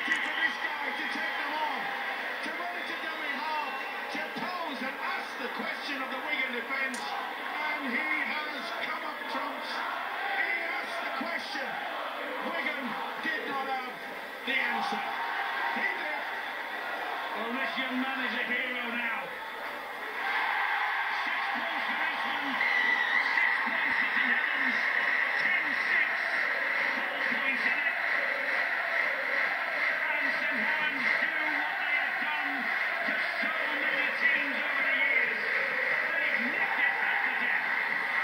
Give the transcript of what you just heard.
opportunity for this guy to take them on, to run into dummy half, to pose and ask the question of the Wigan defence, and he has come up trumps. He asked the question. Wigan did not have the answer. He did. Well, this young man is a hero now. 6 points for Eastmond, 6 points for St Helens.